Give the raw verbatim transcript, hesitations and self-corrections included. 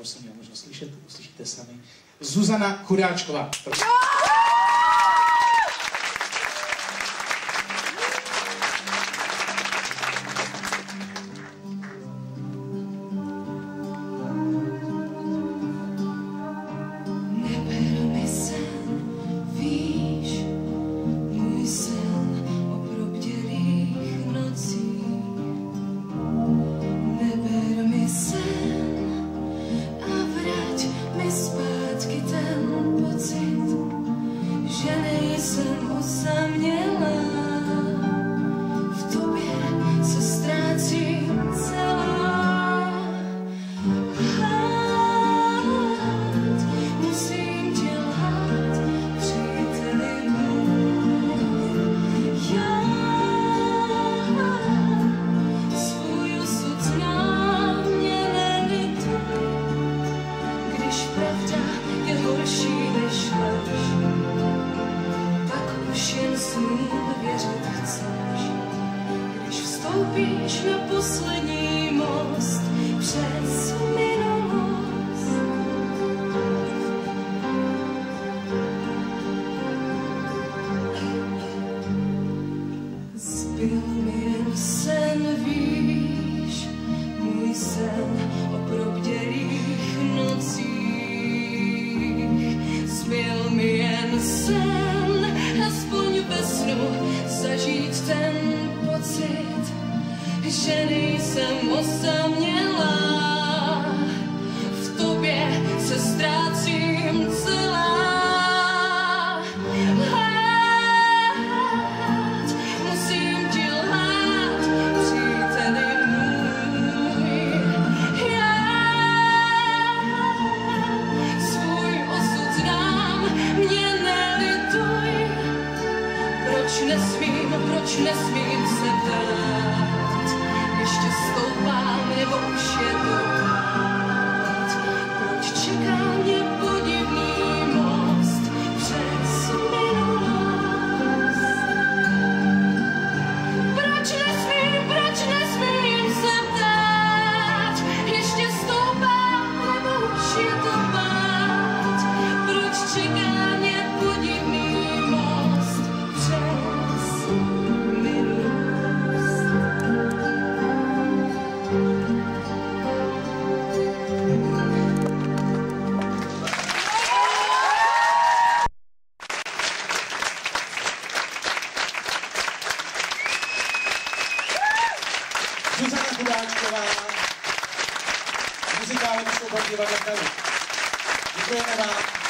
už jsem měl možnost slyšet, uslyšíte sami. Zuzana Chudáčková. Prosím. Vstoupíš na poslední most přes minulost. Zbyl mi jen sen, víš, můj sen o probdělých nocích. Zbyl mi jen sen, aspoň ve snu zažít ten pocit, že nejsem osamělá, v tobě se ztrácím celá. Lhát, musím ti lhát, příteli můj. Já svůj osud znám, mě nelituj. Proč nesmím, proč nesmím se vdát? Ještě stoupám, nebo už je to pád? Proč čeká mě podivný most přes minulost? Proč nesmím, proč nesmím se vdát? Ještě stoupám, nebo už je to pád? Proč čeká mě podivný most přes minulost? Zuzana Chudáčková, muzikální soubor Divadla Karlu. Děkujeme vám.